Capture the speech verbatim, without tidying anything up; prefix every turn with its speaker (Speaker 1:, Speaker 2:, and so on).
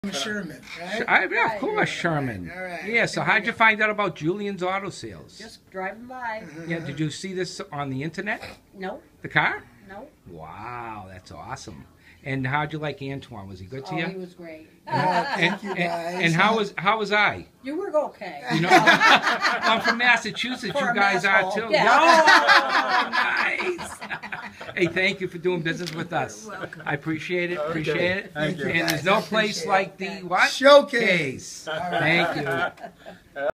Speaker 1: Sherman, right?
Speaker 2: I, yeah, of course, Sherman.
Speaker 1: All right.
Speaker 2: Yeah, so how'd you find out about Julian's Auto Sales?
Speaker 3: Just driving by.
Speaker 2: Yeah, did you see this on the internet?
Speaker 3: No.
Speaker 2: The car?
Speaker 3: No.
Speaker 2: Wow, that's awesome. And how'd you like Antoine? Was he good to
Speaker 3: Oh,
Speaker 2: you?
Speaker 3: he was great.
Speaker 2: and,
Speaker 1: you,
Speaker 2: and,
Speaker 1: guys.
Speaker 2: and how was how was I?
Speaker 3: You were okay.
Speaker 2: You know, I'm from Massachusetts.
Speaker 3: For
Speaker 2: you
Speaker 3: a
Speaker 2: guys are
Speaker 3: asshole.
Speaker 2: too.
Speaker 3: Yeah.
Speaker 2: Oh, nice. Hey, thank you for doing business with us.
Speaker 3: You're welcome.
Speaker 2: I appreciate it.
Speaker 4: Okay.
Speaker 2: Appreciate it.
Speaker 4: Thank you.
Speaker 2: And there's
Speaker 1: guys.
Speaker 2: no
Speaker 1: I
Speaker 2: place
Speaker 1: appreciate
Speaker 2: like
Speaker 3: it.
Speaker 2: the what?
Speaker 1: Showcase.
Speaker 2: Case. Thank you.